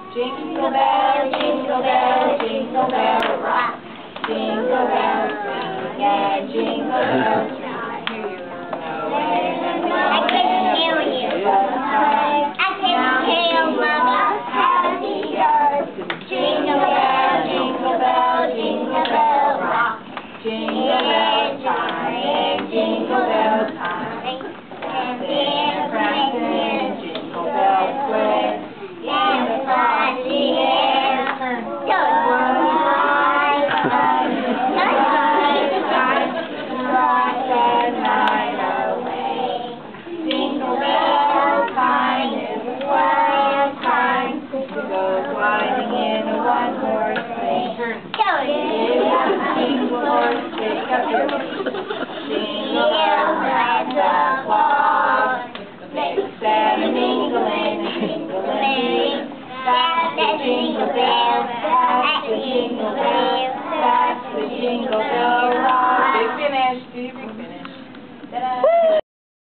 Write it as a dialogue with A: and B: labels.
A: Jingle bell, jingle bell rock. Jingle bells swing and jingle bells rock.
B: I can hear you. I can hear Mommy. Happy birthday.
A: Jingle bell, jingle bell rock. Jingle bell time, jingle bell time. Dancing and prancing, jingle bells swing.
B: In the frosty air.
A: Riding in a one-horse sleigh. Jingle horse, pick up your jingle bells and walk. Make Santa mingling and jingling. That's the jingle bells, that's the jingle bells.